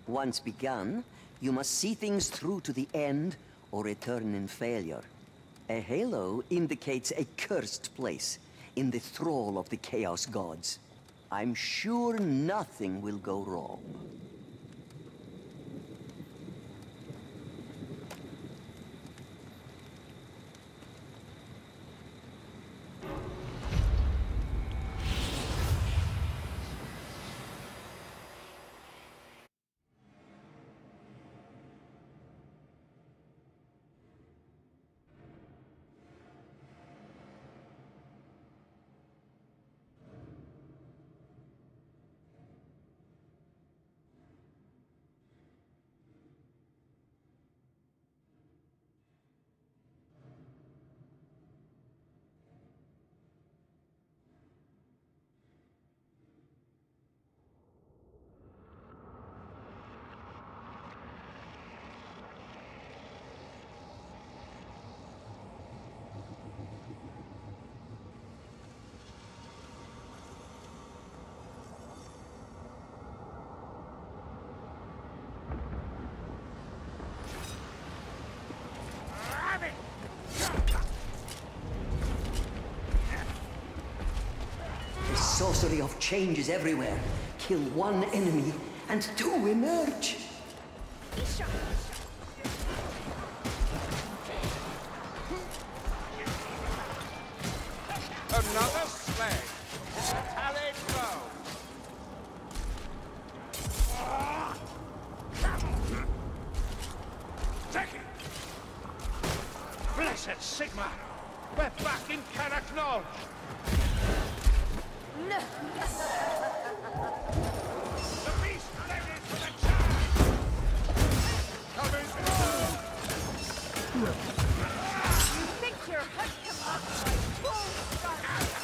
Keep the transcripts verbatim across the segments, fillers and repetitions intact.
Once begun, you must see things through to the end or return in failure. A halo indicates a cursed place, in the thrall of the Chaos Gods. I'm sure nothing will go wrong. Sorcery of change is everywhere. Kill one enemy, and two emerge. Another slay. Tallied foe. Take it. Blessed Sigma. We're back in Karak Nod. No. The beast ready for the charge! Coming through! You think you're hooked him up like bullshit?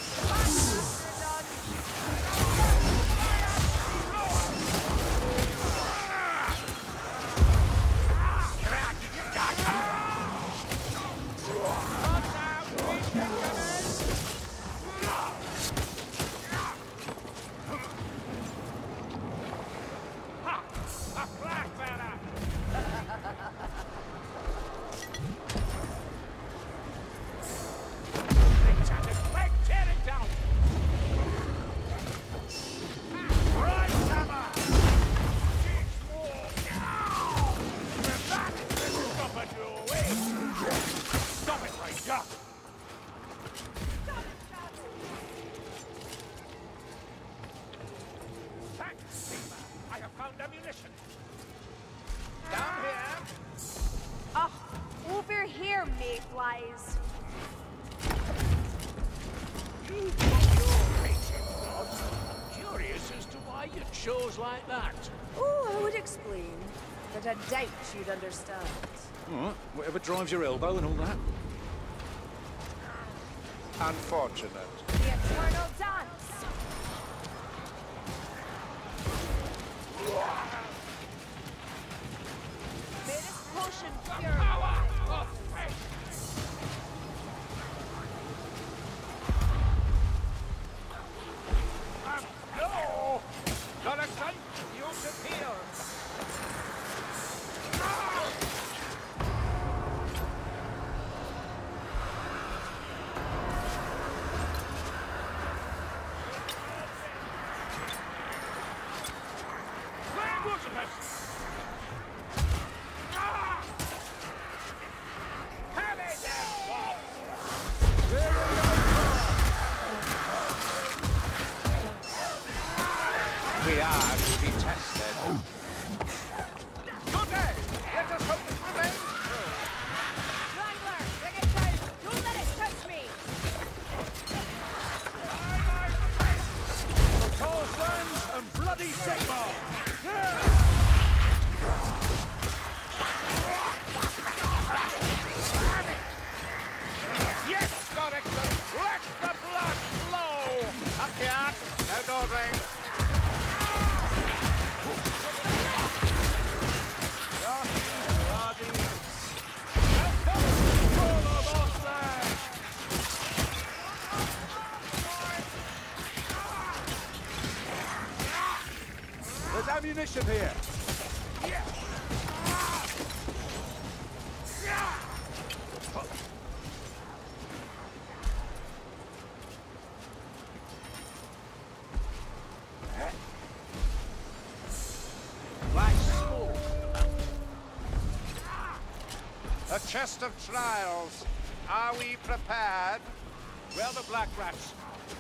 Like that. Oh, I would explain, but I doubt you'd understand. All right, whatever drives your elbow and all that. Unfortunate. The eternal dance. May this potion purify. Of faith. No! Not a sight, you disappear! We are to be tested. Good day! Let us hope it remains true. Wrangler, bring it down. Don't let it touch me. Tall Sons and bloody Sigma! Yes, God, excellent! Let the blood flow! Up here! No dawdling! There's ammunition here. Black smoke. A chest of trials. Are we prepared? Where are the black rats?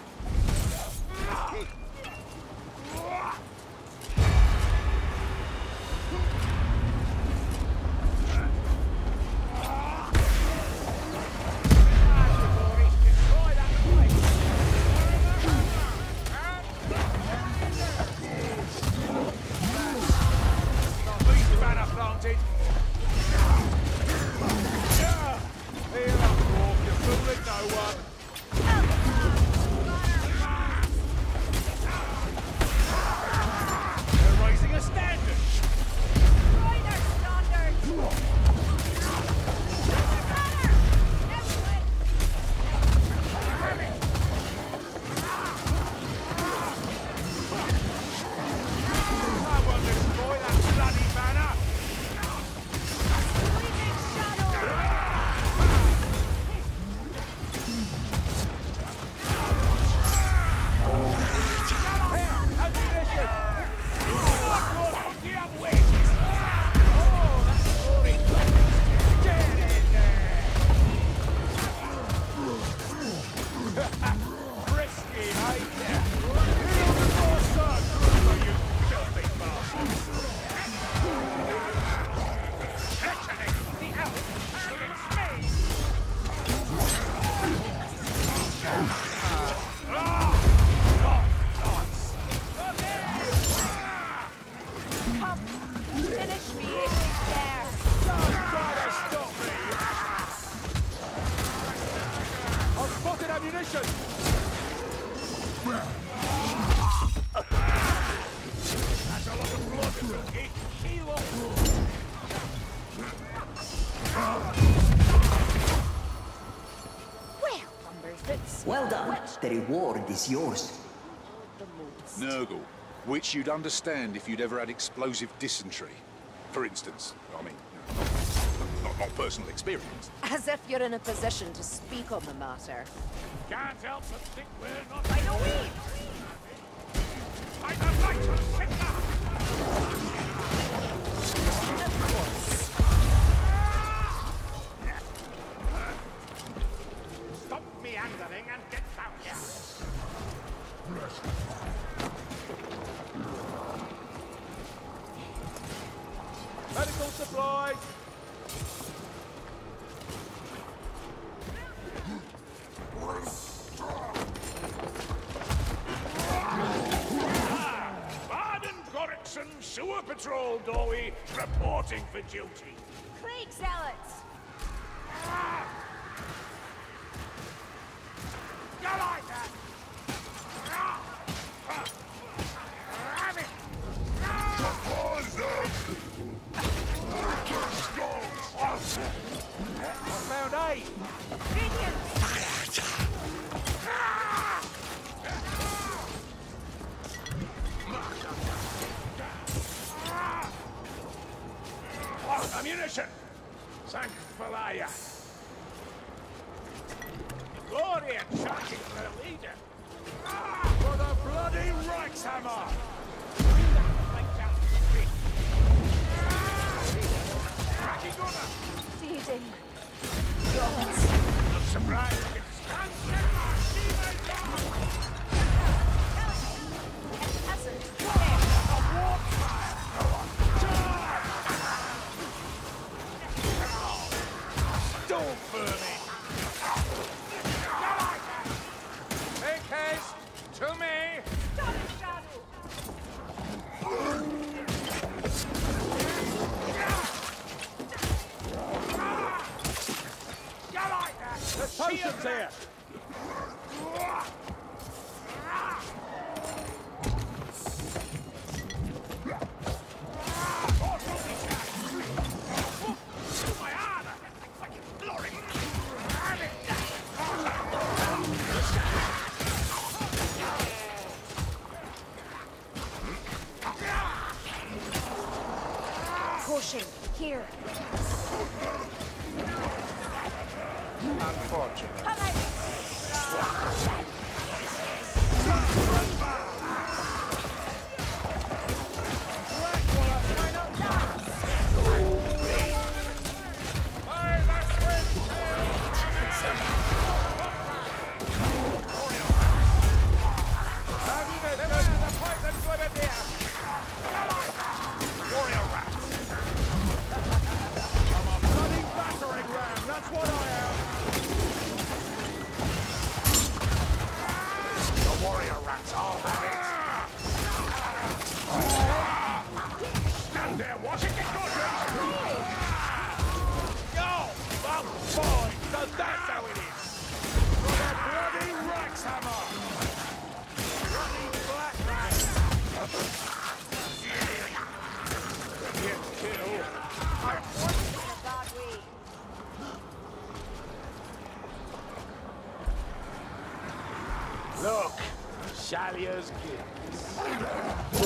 Well done. The reward is yours. Nurgle, which you'd understand if you'd ever had explosive dysentery. For instance, I mean, not, not personal experience. As if you're in a position to speak on the matter. Can't help but think we're not... By the way! By the light of Sigma! Of course. Stop meandering and get down here! Medical supplies! Sewer Patrol, Dowie, reporting for duty. Craig Zealots! You like that? I found eight. Ammunition! Sanctifalaya! Gloria charging for the leader! Ah, for the bloody Reichshammer! Cracking gunner! Feeding. Not surprised it's Don't burn me! Make haste! To me! Stop, Shadow! potion. Here. Unfortunate. Come on. Look, Shalia's gifts.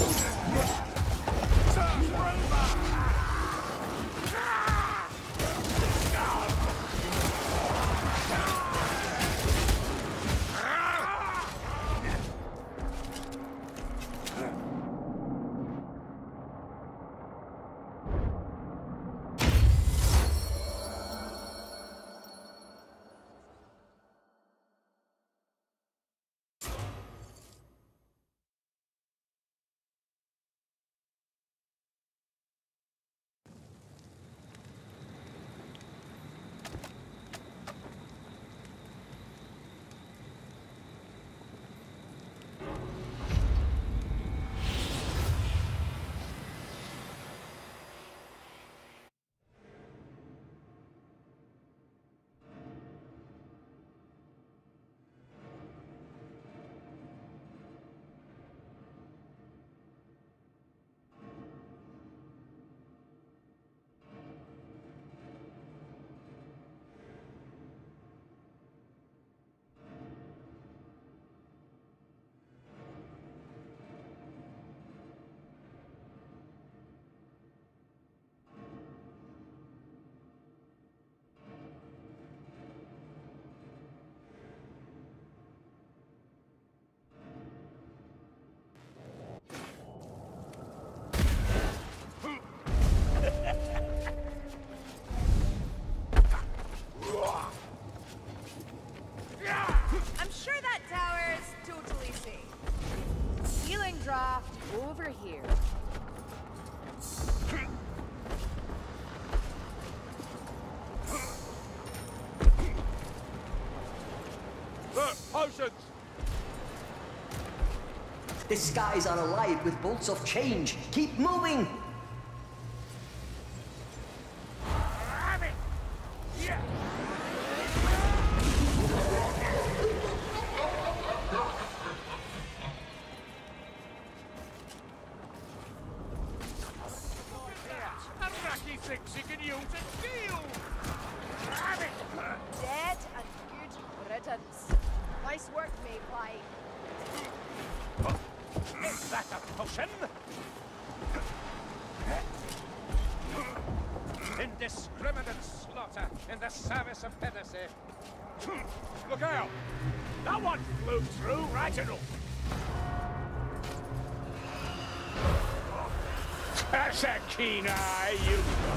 I'm sure that tower's totally safe. Healing draft over here. Look, potions! The skies are alive with bolts of change. Keep moving! Thinks he can use a shield! Dead and good riddance. Nice work, Mayfly. Is that a potion? Indiscriminate slaughter in the service of Hennessy. Look out! That one flew through right enough. That's a keen eye, you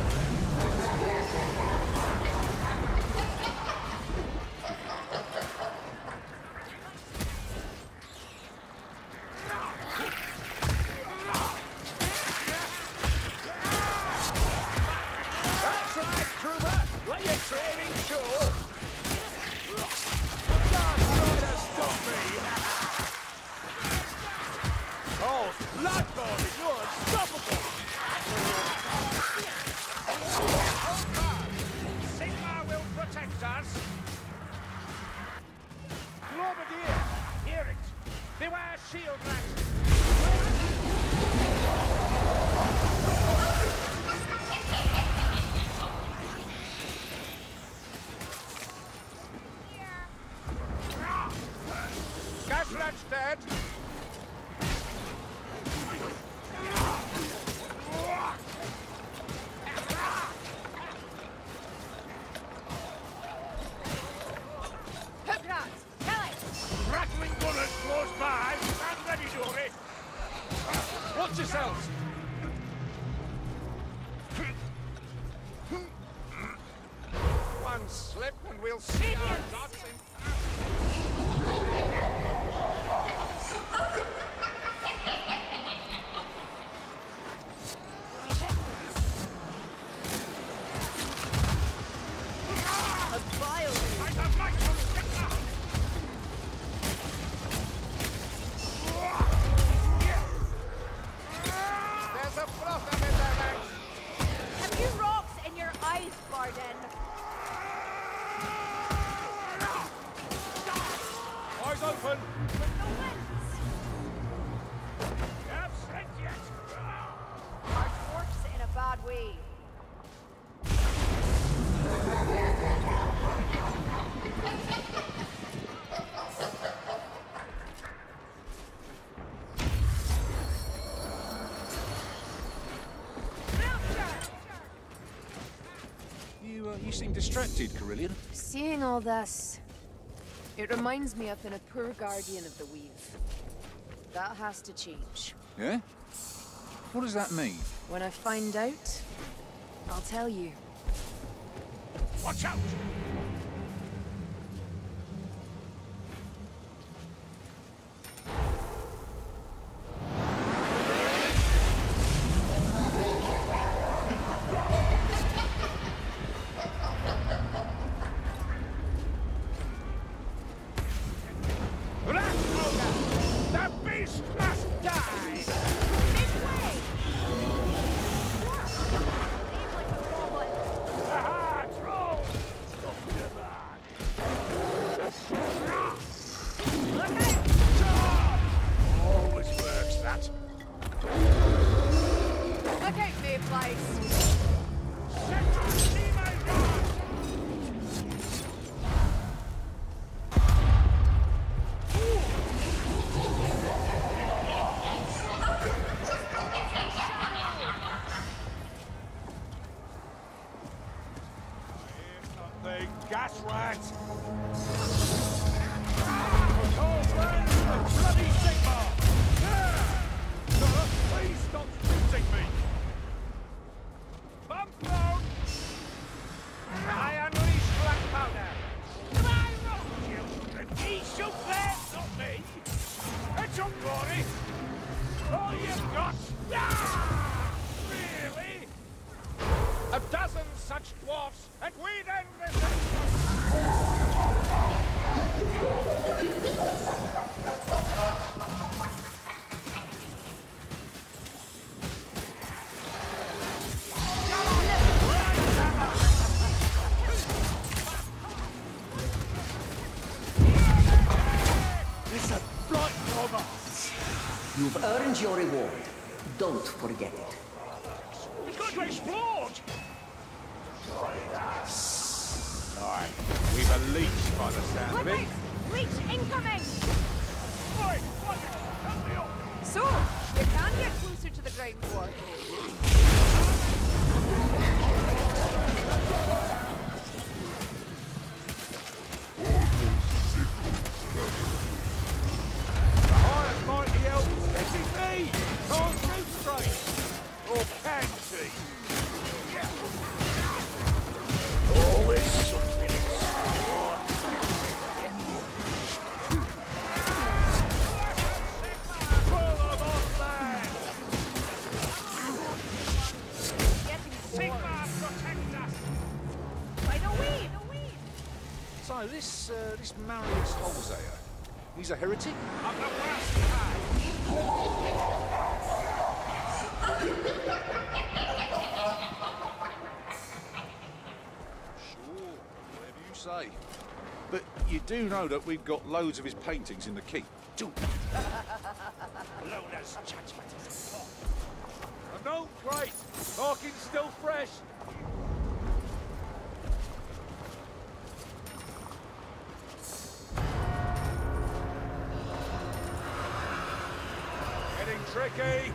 That's right, Trooper! Let your training show! God, try to stop me! Oh, Bloodborne, you're unstoppable! We'll see our dancing. A vile. I have my conviction. There's a problem in their ranks. Have you rocks in your eyes, Barden? Eyes open. With the winds. You have strength yet. Our dwarfs in a bad way. You, uh, you seem distracted, Carillion. Seeing all this, it reminds me I've been a poor guardian of the weave. That has to change. Yeah? What does that mean? When I find out, I'll tell you. Watch out! The beast must die! This way! Aim like a goblin. Aha! Troll! Look out! Always works, that. Look out, mayflies! Set your teammate guard! The gas rat! Call friends, the bloody Sigmar! There! Sir, please stop shooting me! Bump thrown! I unleash black powder! I rock you! He shoot there, not me! It's your glory! All you've got! Ah! Really? A dozen such dwarfs, and we'd end this! It's a blight robber! You've earned your reward. Don't forget it. It's going to explode! Alright, we've a leech by the sound of Look it. out! Leech incoming! Oi, what? Help me up! So, you can get closer to the ground floor. The highest mighty elf is his knee! Can't shoot straight! Or can she? Always something in store. Pull them off land! Getting Sigmar, bored. protect us! By the weed! The weed! So, this, uh, this Marius Holzayer, he's a heretic? Up the brass tide! Sure, whatever you say. But you do know that we've got loads of his paintings in the keep. Lona's judgment is a I know, great. Talking's still fresh. Getting tricky.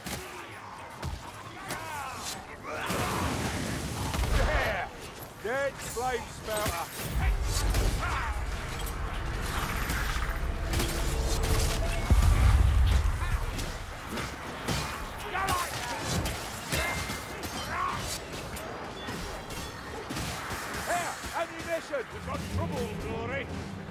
There. Dead flame spouter. Here, ammunition! We've got trouble, Glory!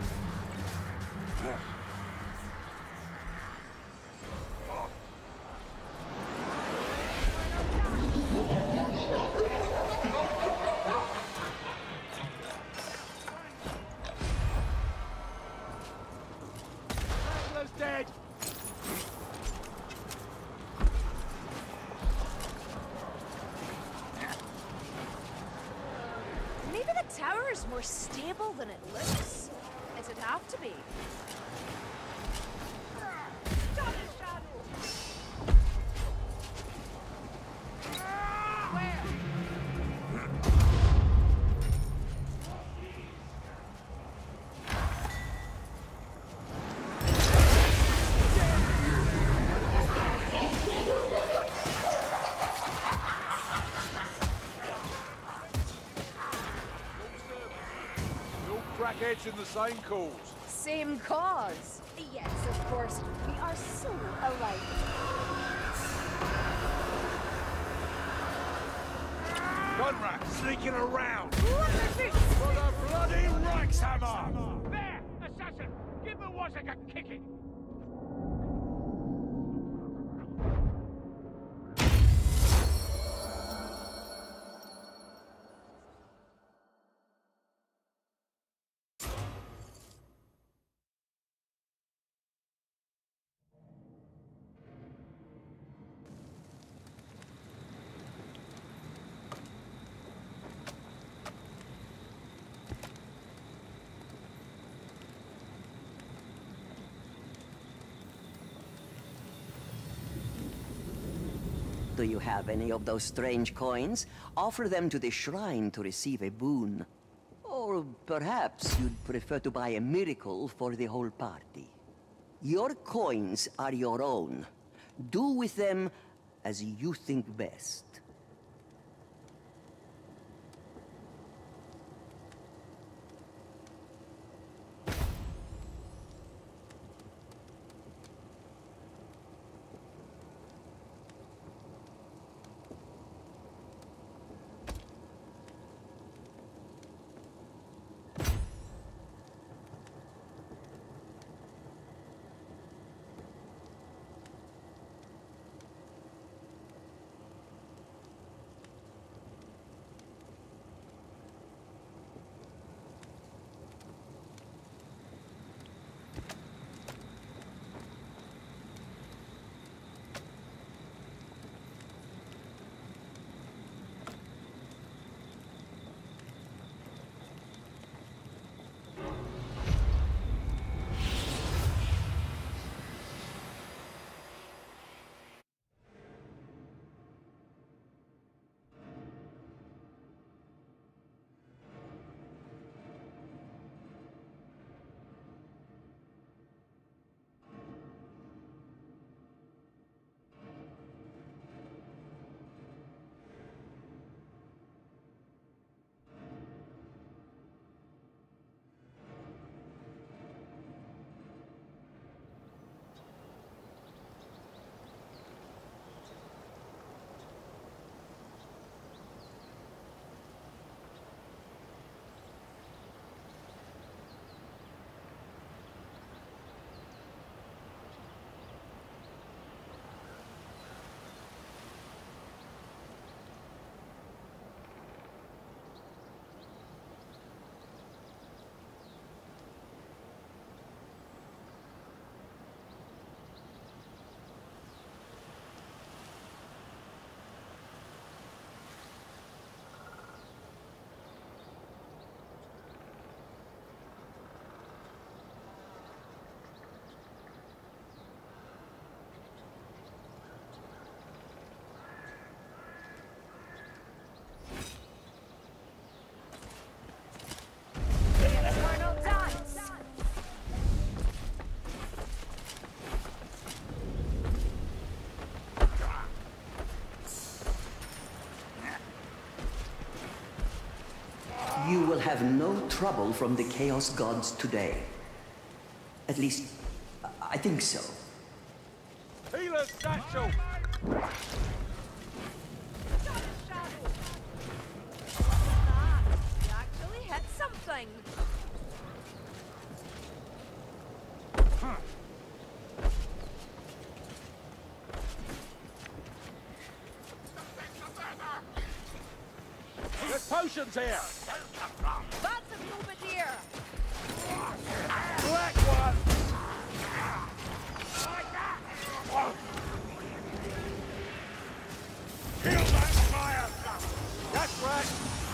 Wrangler's dead! Maybe the tower is more stable than it looks. It'd have to be. Where? You're all crackheads in the same cause. Same cause. Yes, of course. We are so alike. Gunrat sneaking around! What is this? For the bloody Reichshammer! There! Assassin! Give the Wozzeck a kicking! Do you have any of those strange coins? Offer them to the shrine to receive a boon. Or perhaps you'd prefer to buy a miracle for the whole party. Your coins are your own. Do with them as you think best. have no trouble from the Chaos Gods today. At least, I think so. Healer's satchel! You actually hit something. There's potions here! That's a Bombardier. Black one! Kill that fire! That's right!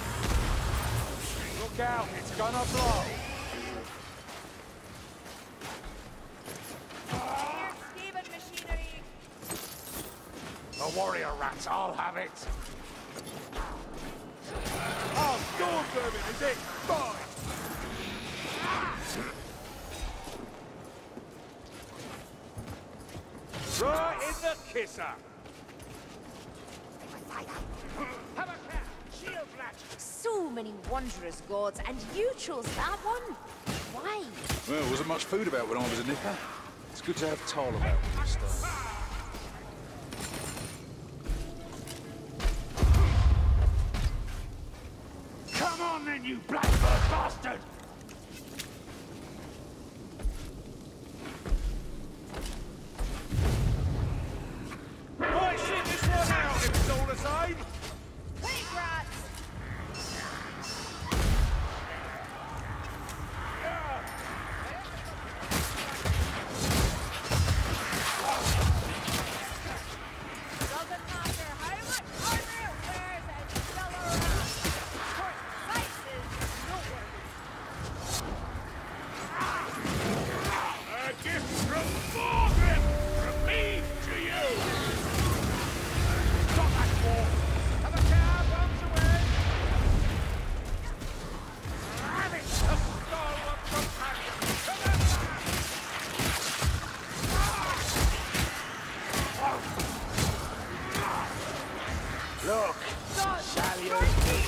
Look out, it's gonna blow! Here's Steven machinery. The warrior rats, I'll have it! Oh, storm vermin, is it? Fine! Right in the kisser! Have a cat! Shield latch! So many wondrous gods, and you chose that one? Why? Well, there wasn't much food about when I was a nipper. It's good to have Tal about when you start. Come on then, you blackbird bastard! Might shit this one out if it's all the same! Pig rats! Doesn't matter how much armor it wears, it's still around. Short sight is noteworthy. A gift from Morgan! From me to you! Stop that war! Have a car, bombs away! Have it! A stalwart companion! Come on! Look! Shall you?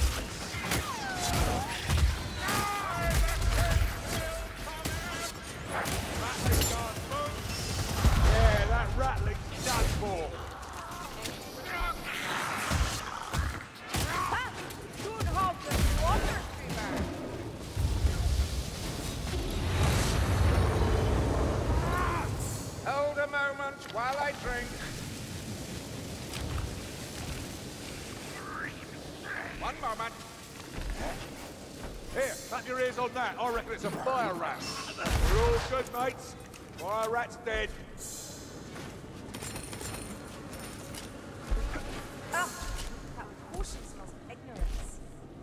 Yeah, that rattling's done for. Ha! Good hope the water streamer. Hold a moment while I drink. One moment. Here, clap your ears on that. I reckon it's a fire rat. We're all good, mates. Fire rat's dead. Ah, that potion smells of ignorance.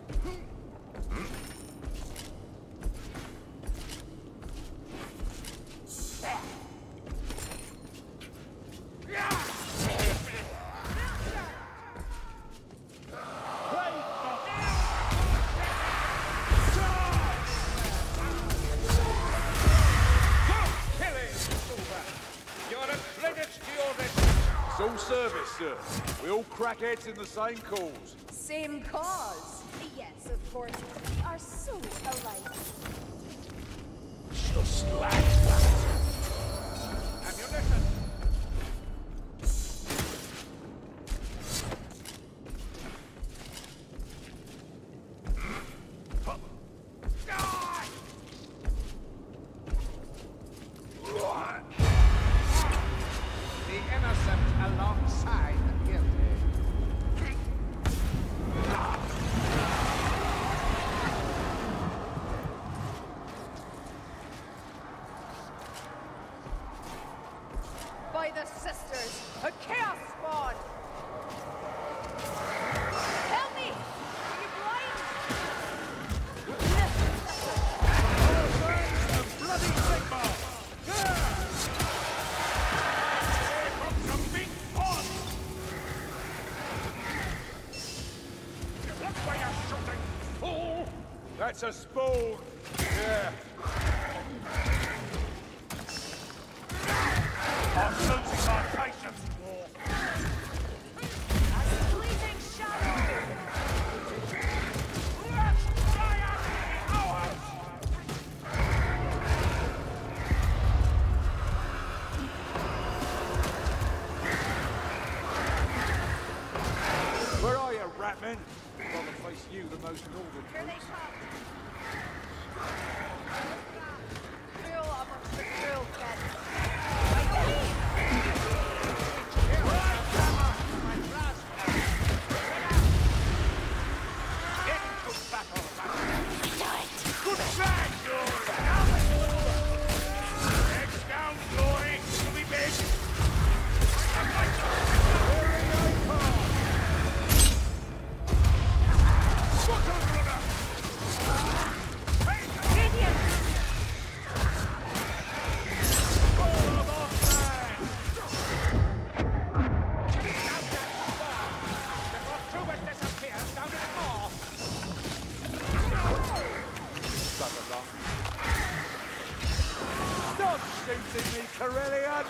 It's all service, sir. We all crackheads in the same cause. Same cause. Yes, of course. We are so alike. Just like that. Ammunition. The innocent alongside the guilty. By the sisters, a chaos spawn! Help me! Are you blind? Bloody Sigmar! Here comes a big pond! Look where you're shooting, fool! That's a spawn! Yeah. I'm losing my patience, War. Fleeting shadow! Let's fire! right, men. I'd rather face you than those northern Here they troops. come. Drill up of the drill bed. Good flag, Glory! Heads down, Glory! It'll be big! Stop shooting me, Corellian!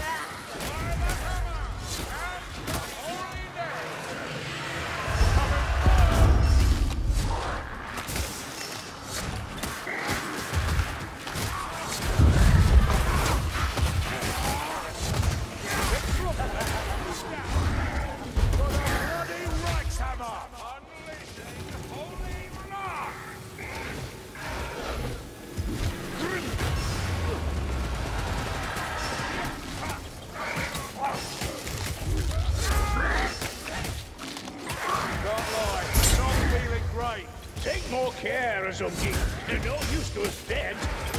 Take more care, Azumki. They're no use to us dead.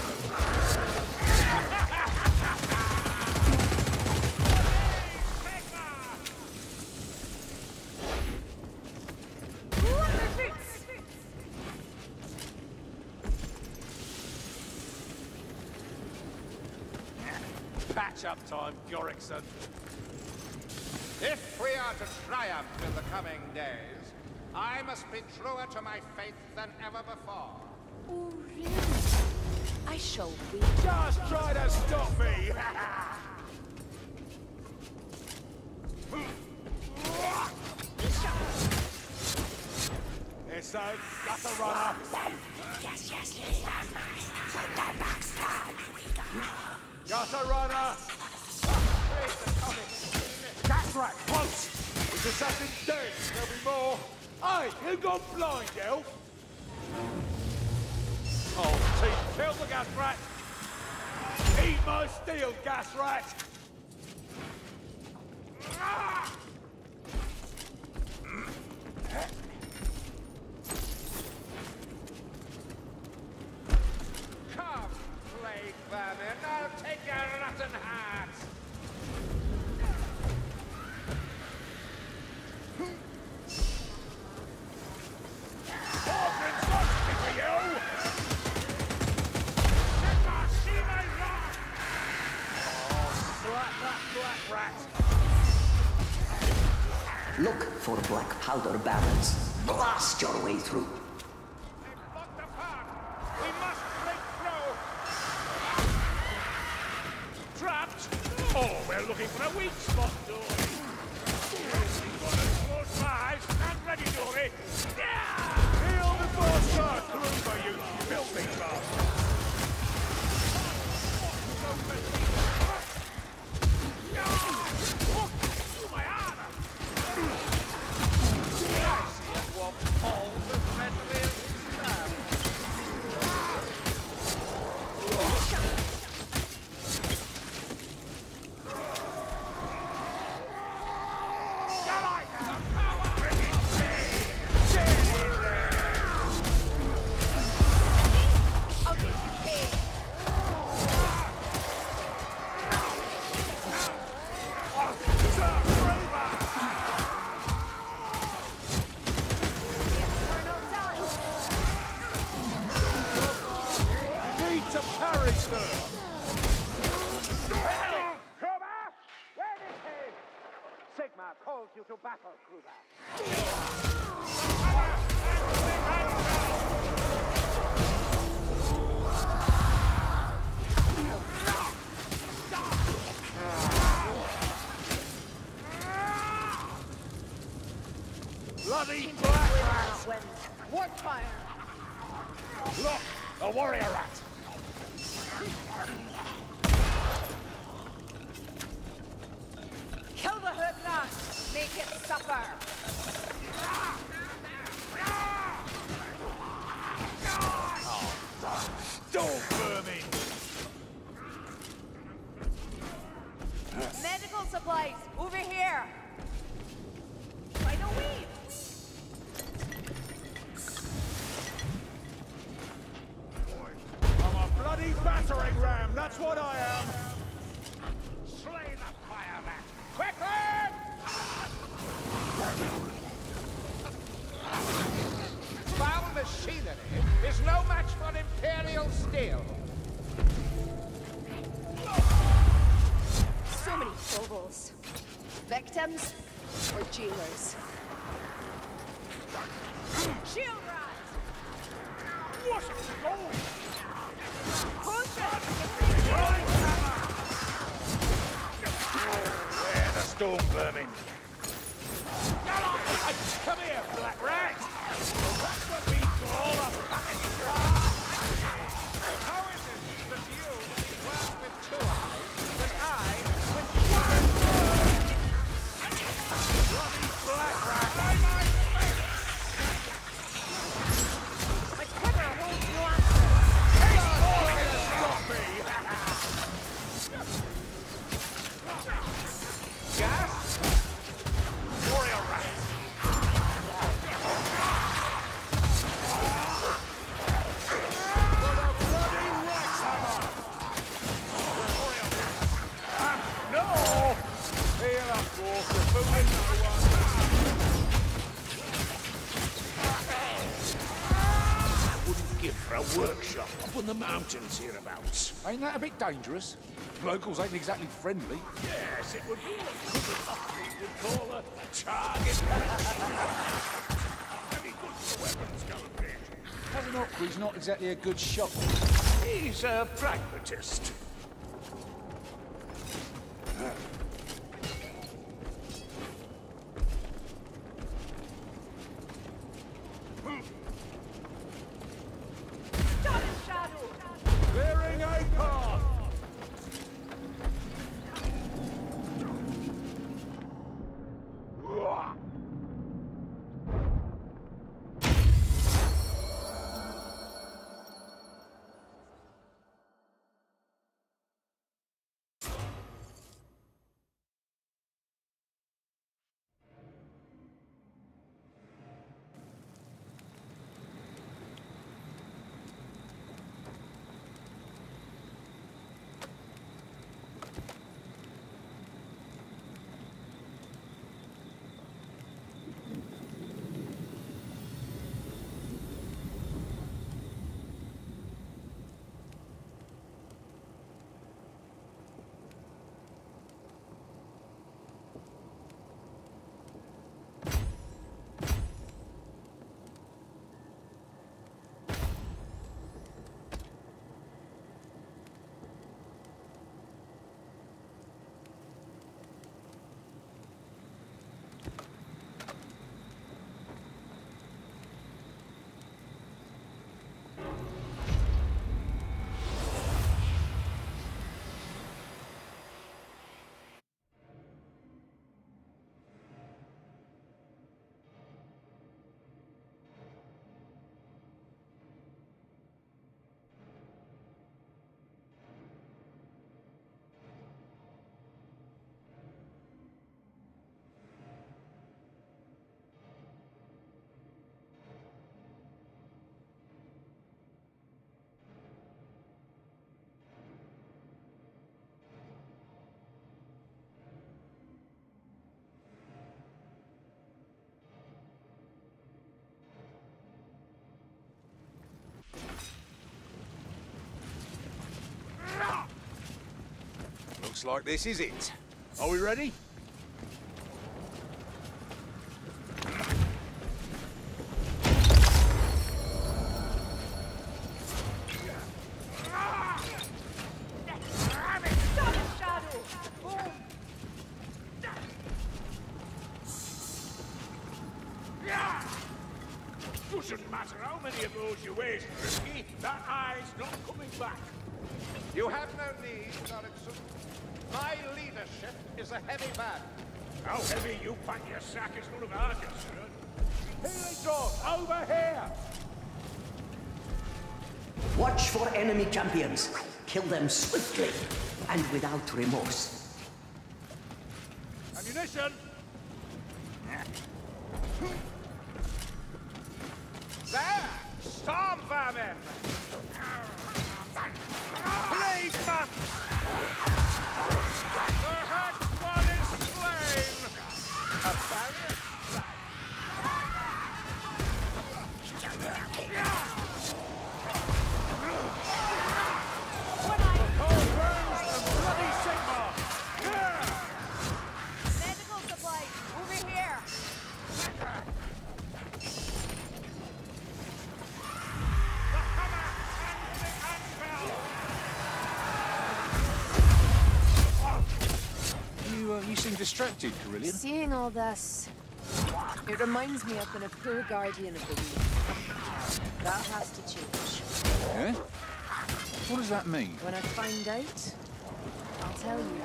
Patch up time, Gorrickson. If we are to triumph in the coming days, I must be truer to my faith than ever before. Oh, really? I shall be. Just try to stop me! It's a gutter runner. Yes, yes, yes. Gutter runner! That's right, close! It's assassin dead, there'll be more. Hey, you gone blind, elf? Oh, teeth, kill the gas rat! Eat my steel, gas rat! Ah! Come, plague vermin, I'll take your rotten hearts! Look for black powder barrels. Blast your way through. They've blocked the path! We must break through! Trapped? Oh, we're looking for a weak spot, Dory. We've got a close by. Stand ready, Dory. Yeah! Heal before start, Kruber, you filthy bastard! Sigma calls you to battle, Kruber. Bloody black rat! What fire? Look, a warrior rat! Kill the hoodlum! Make it suffer! supplies! Over here! By the weave! I'm a bloody battering ram, that's what I am! Slay the fireman! Quickly! Foul machinery is no match for Imperial steel. So many kobolds. Victims or jailers? Shield rat! What a goal! Push it! Where the storm vermin? Come here, black rat! That's what we call a fucking How is it that you work with two eyes, but I with one? bloody black rat! My quiver holds no answer! Gas? Warrior rat! Wouldn't give for a workshop up on the mountains hereabouts. Ain't that a bit dangerous? Locals ain't exactly friendly. Yes, it would be what we would call a target. Very good for weapons, Gallopage. He's not exactly a good shot. He's a pragmatist. Stop it, Shadow! Clearing a path! Looks like this is it. Are we ready? Stop it, Shadow! Boom! Doesn't matter how many of those you waste, Risky. That eye's not coming back. You have no need, Norixon. My leadership is a heavy bag. How heavy you pack your sack is none of our concern. Here they go, over here! Watch for enemy champions. Kill them swiftly and without remorse. Ammunition! There! Storm vermin! Blade must! The hurt one is slain! A barrier? When I Cold burns and bloody sigma! medical supplies over here. The hammer and the anvil! You, uh, you seem distracted, Carillion. Seeing all this, it reminds me I've been a poor guardian of the weed. That has to change. Yeah? What does that mean? When I find out, I'll tell you.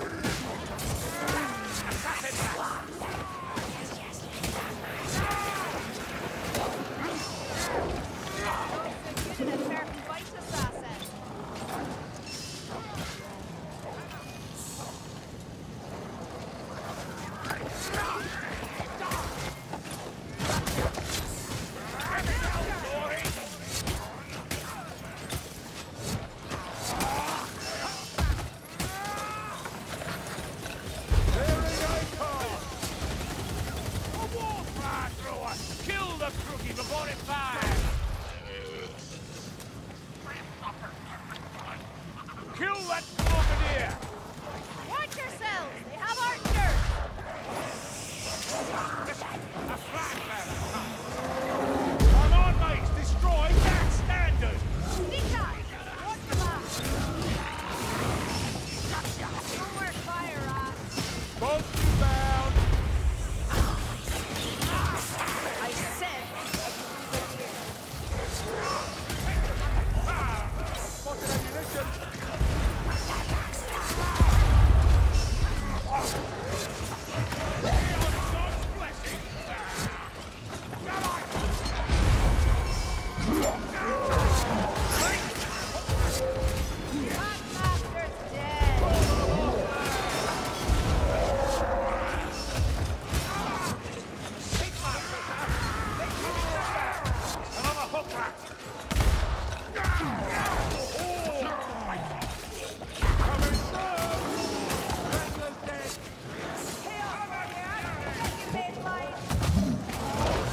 An American vice assassin. Kill the crookie before it fires! Kill that Grenadier! Watch yourselves. They have archers. A flatman! Come on, mates! Destroy that standard! Nita, watch the back. No more fire, rats. Both you bound! I said Spotted ammunition! God's blessing! Packmaster's dead. Another hook rat! Coming through! Wrangler's dead! Chaos warrior. Get your baseline.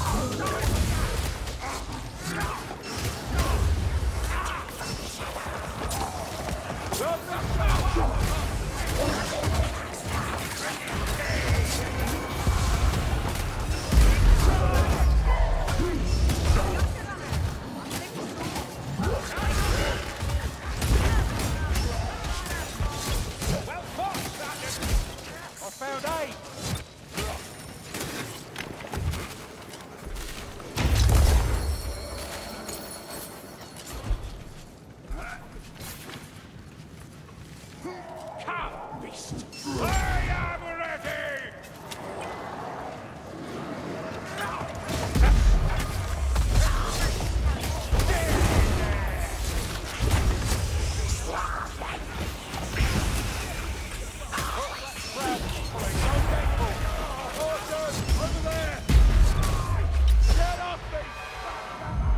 Well fought, Sergeant! I found aid! Come, beast! I am ready! Over there! Get off me!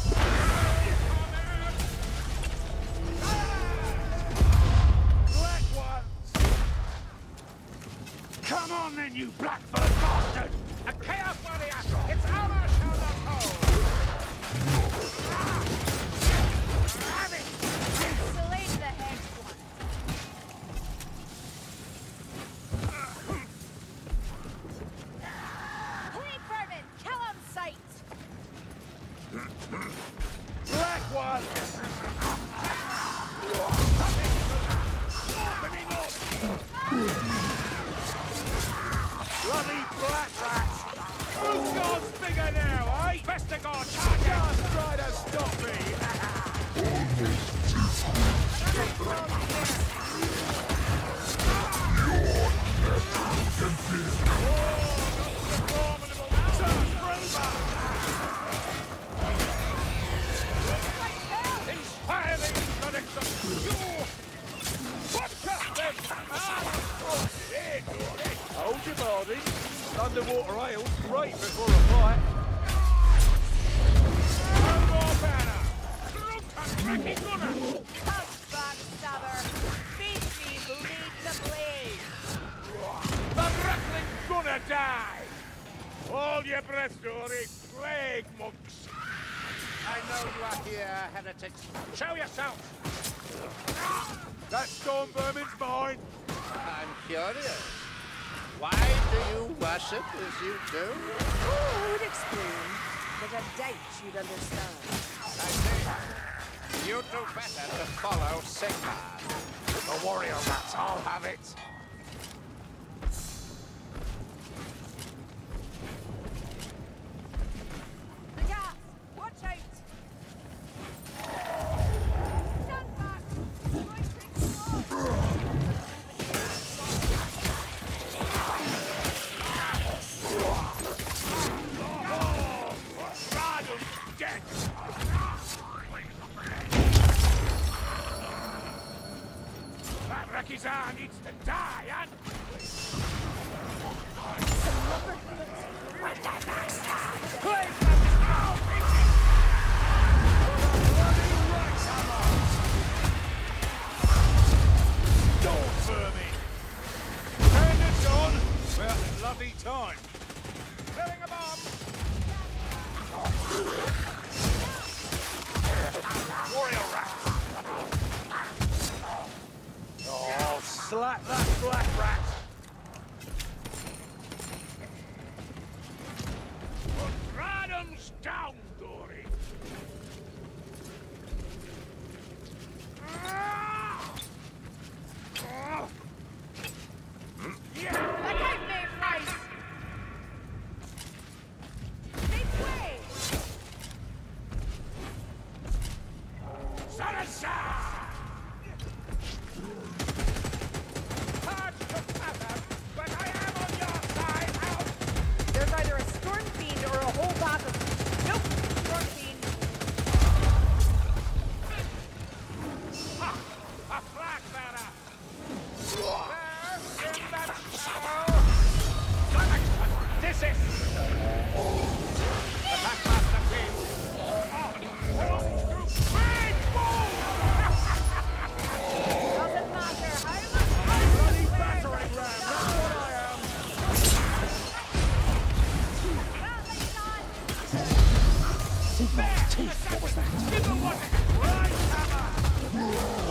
Black ones! Come on then, you Blackbird bastard! A Chaos Warrior! It's our show to hold! Have it! Slay the hex one. Fleet vermin, kill on sight. Black ones! Opening up! Bloody black rats! Who's God's bigger now, eh? Vestigard, charge out! Just try to stop me! Inspire the introduction! Watch out, them! Ah! Oh, shit! Hold your breath, Dory. Plague monks. I know you are here, heretics. Show yourself! That storm vermin's mine. I'm curious. Why do you worship as you do? Who would explain? But I doubt you'd understand. I see. You do better to follow Sigmar. The warrior rats, I'll have it. The gas! Watch out! Stand back! You're going to take the wall. Radum's dead. That Rekizar needs to die, and... Don't vermin! Turn this on! We're having lovely time. Filling a bomb! Warrior rat! Oh, slap that black rat! Put Radham's down, Dory! Ah! Ah! Yeah! Look out, Mayflies! Make way! Sarasa! Hard to fathom, but I am on your side. Out! There's either a storm fiend or a whole pack of... Nope, storm fiend. Ha! A flag bearer! There, in that shadow! This is... Attack Master King! Doesn't matter how much Bloody battering ram, that's what I am! Well, Teeth, what was that? Give him one! Right hammer!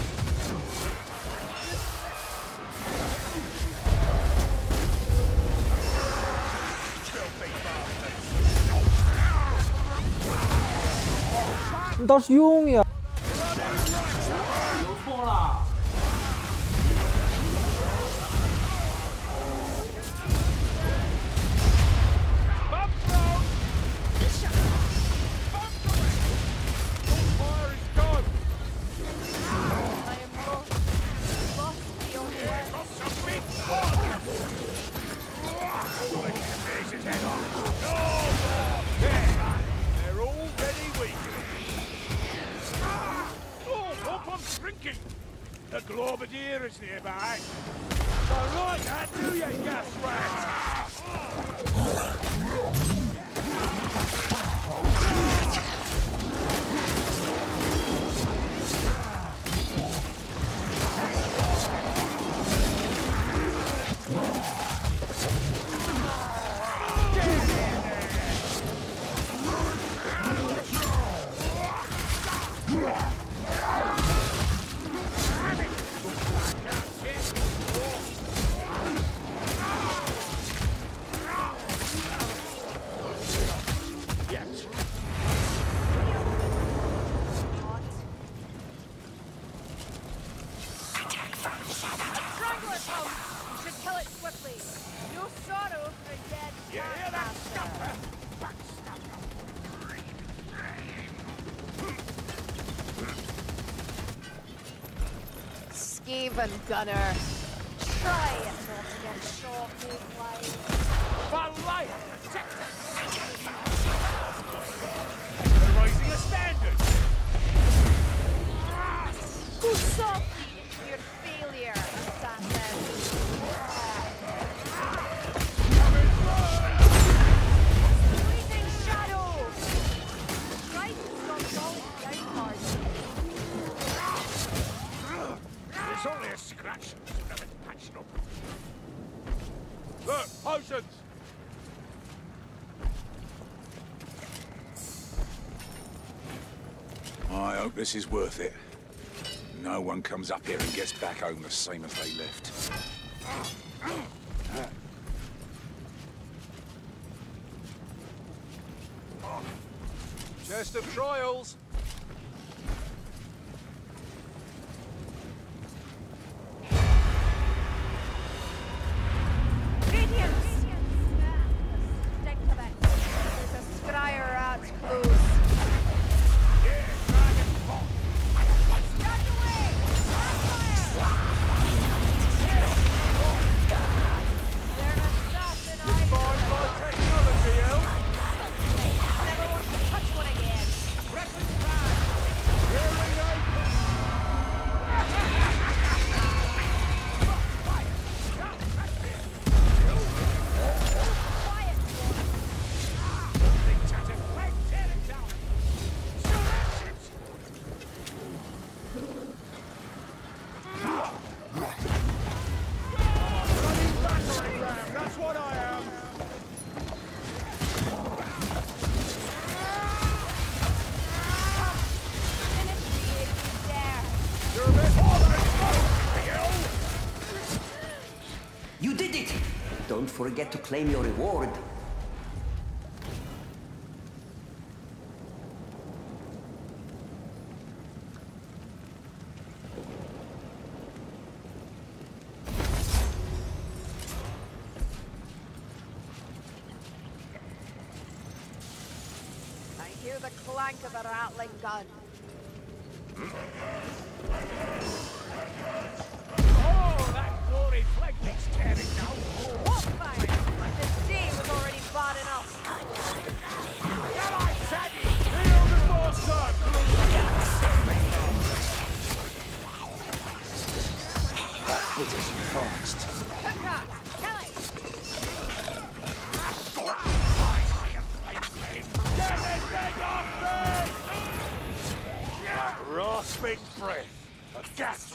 Filthy bastard! 你倒是用呀！有错了。 Bump road! Bump away! Your fire is gone! I am lost. Lost beyond words. Got some big fun! Like the face's head off! No more! There! They're already weak! Ah! Oh, hope I'm drinking! The Globadier is nearby! So right that do you, gas rat! Strangler comes! We should kill it swiftly. No sorrow for a dead You hear that master. scupper? Skaven gunner. Try it not to get shot, Mayflies. For life, protect us! They're raising a standard! Who saw your failure, assassin? Bleeding shadow! Right, it's gone rolling down hard. It's only a scratch. Nothing patched up. Look, potions! hope this is worth it. No one comes up here and gets back home the same as they left. Chest of trials. You did it! Don't forget to claim your reward. I hear the clank of a rattling gun. Oh, that glory flag needs tearing down. What fire? This day was already bad enough. Come on, Sadie! Feel the force on! It is fast. Hooker! Kelly! Get this thing off me! That rasping breath. A gas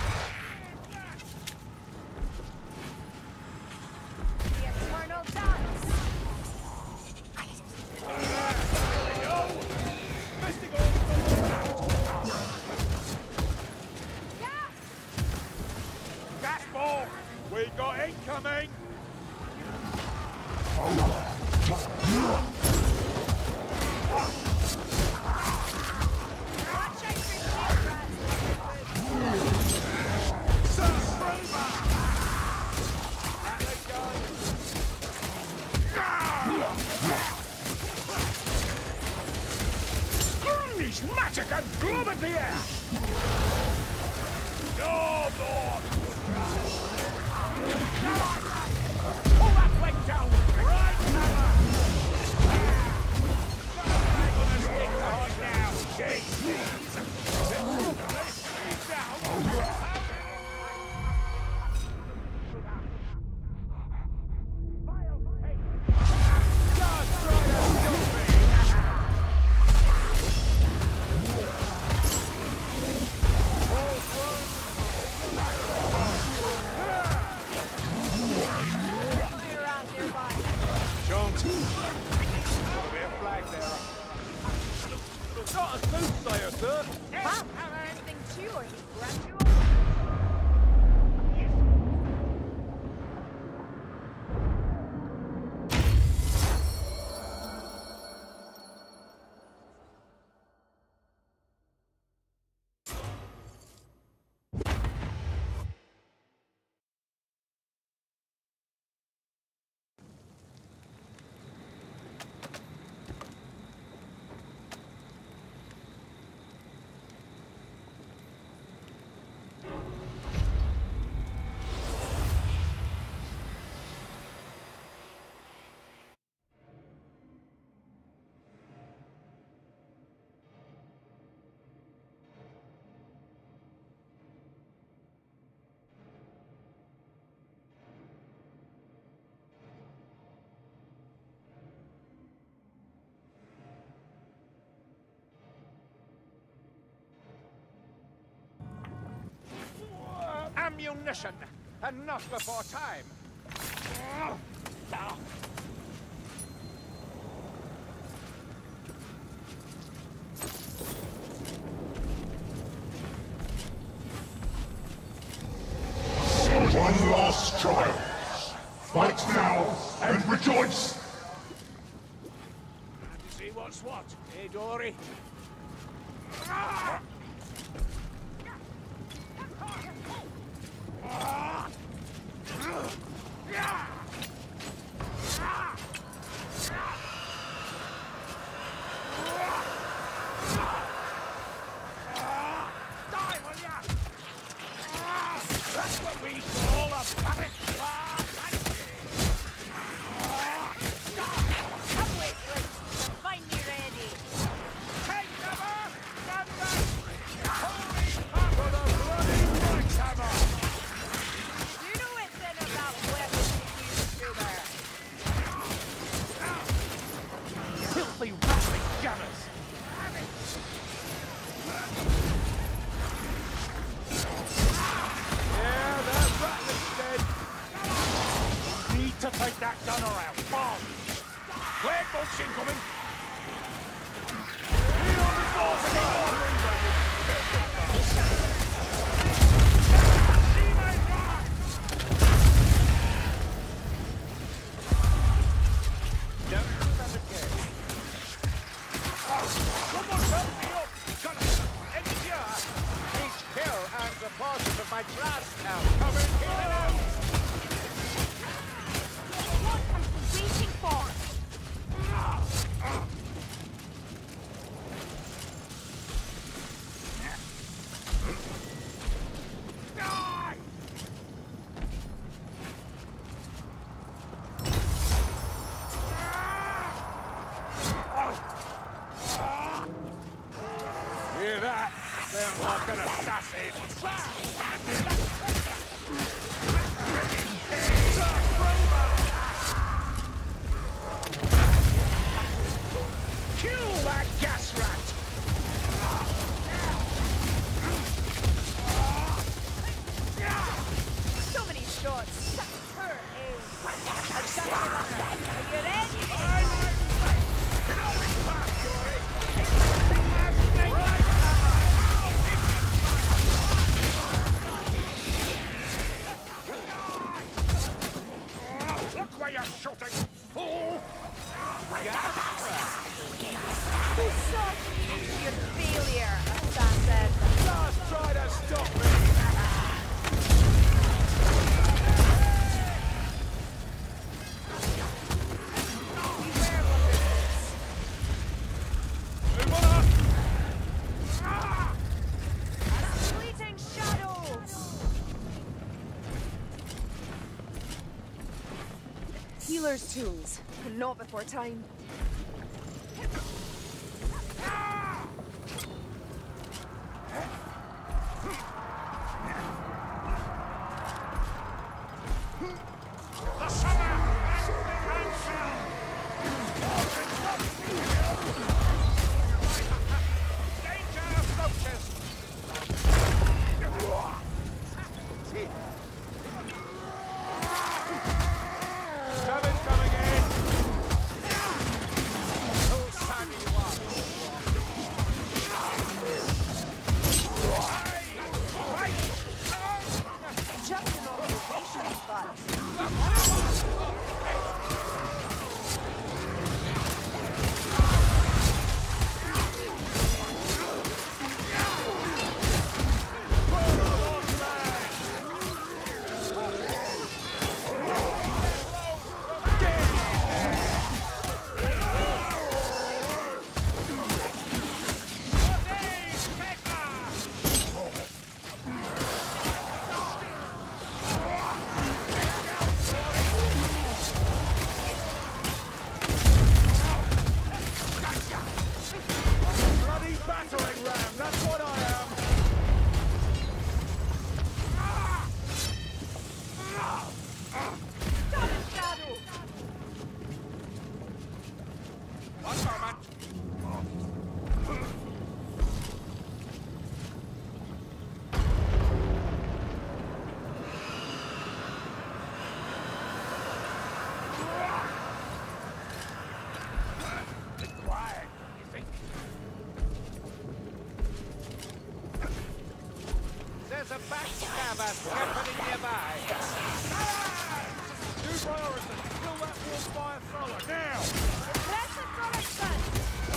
The eternal dance! Gas! gas ball! We got incoming! Watch out for secrets! Unleash magic and gloom at the air! No more! Pull that leg down! Right now! I'm gonna stick hard now! Jeez! Down! Fire around nearby. Jones. There'll be a flag there. Not a soothsayer, sir. Huh? Have I anything to, or you gradual? Ammunition! Enough before time! see what's what, eh, Dory? Ah! Ah! Yeah! Die, will ya? That's what we call a puppet claw punch. Come wait, wait. Find me ready. Take cover! Thunder! Holy fuck for the bloody right hammer! You know it's in about weapons you use, Sugar. Filthy rattling jammers! Yeah, that rattling's dead. We need to take that gunner out. Bomb! Clear bolts incoming! Lean on the doors and go on, See my God! Don't do that again. Someone help me up! Gunner! Engineer! Each kill adds a portion of my blast count. Cover it, kill it out! What am I waiting for? Die! Hear that? Sound like an assassin. Kill that gas rat! So many shots. Such poor aim. I've got it up. Are you ready? Look where you're shooting, fool! Who saw your failure, assassin? Just try to stop me! Beware what Move on up! it is. Fleeting shadows. Healer's tools. Not before time. The summer has been shell! Danger approaches! Coming, coming in! Whose side do you want? Just an observation, but Bloody battering ram, that's what I am! Stun and shadow. One moment. Be quiet, you think? There's a backstabber happening nearby. New priority, kill that warm fire thrower, now! Aggressive direction.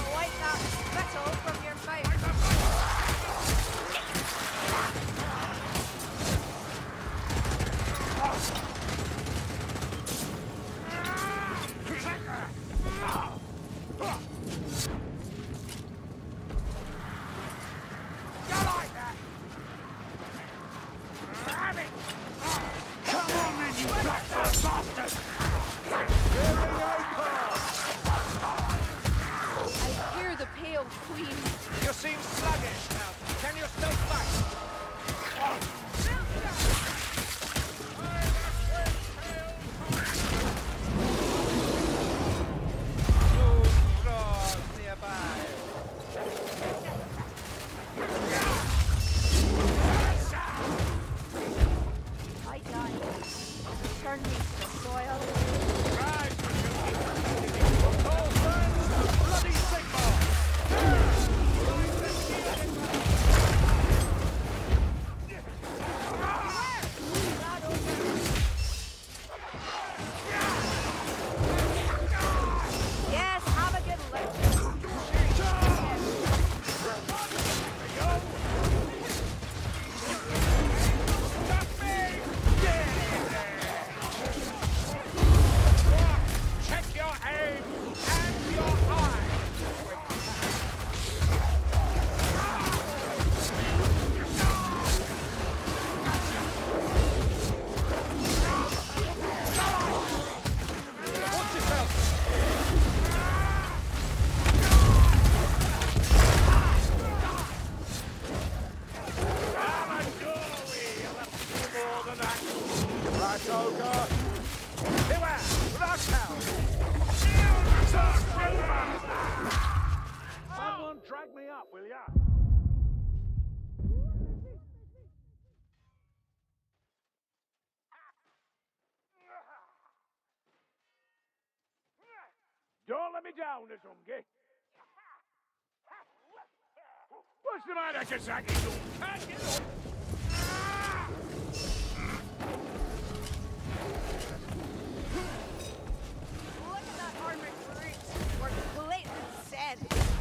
up, will ya? Don't let me down, Azungi. What's the matter, Kazaki? You can't get up. Look at that armored brute. We're blatant dead.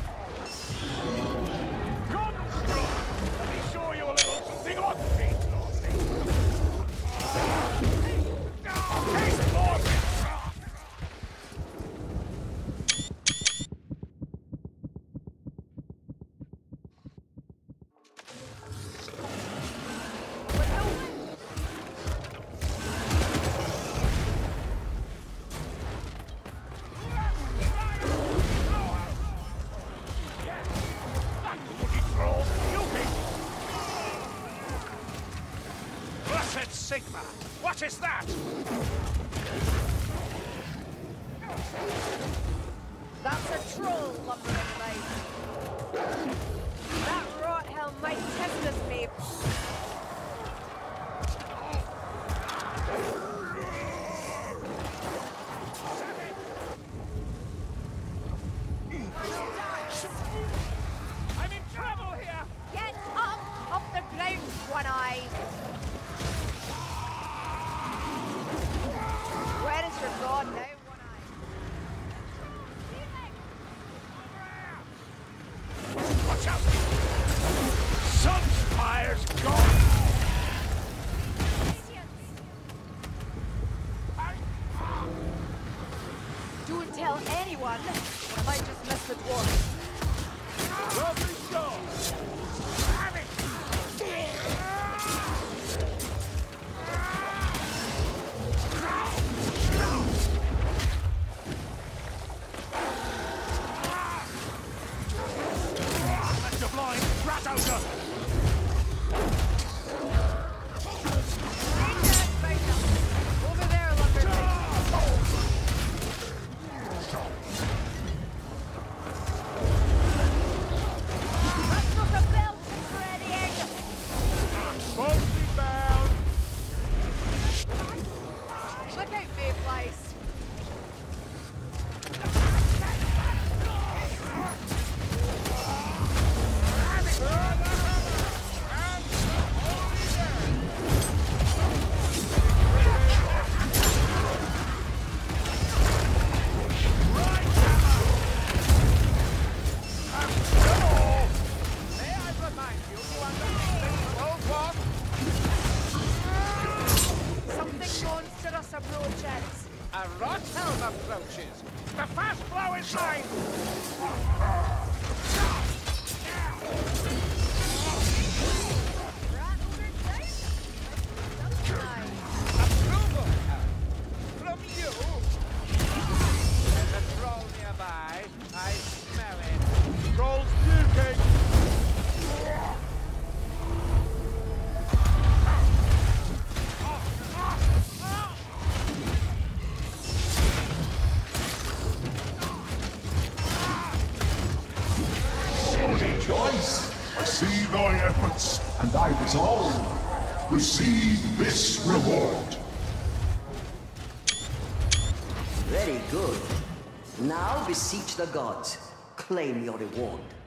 Come, Strong. Let me show you a little something on me, Lordy. Hey, Lordy! Sigma! What is that? That's a troll lumbering mate. That rot hell might test us, babe. I'm in trouble here! Get up off the ground, One-Eye. Where is your god now, One-Eye? Watch out! Sunspire's gone! Don't tell anyone, or I might just miss the dwarf. Lovely stone! Have it! That's a blind rat outer! Over there, Lumberjack. Let's look a belt ready. Mostly bound! Look out, Mayflies. May I remind you to understand the old one? Something monstrous approaches. A rot helm approaches. The fast flow is mine. Approval helm. From you. There's a troll nearby. I smell it. Troll's puking! Rejoice! I see thy efforts, and I resolve. Receive this reward. Very good. Now beseech the gods. Claim your reward.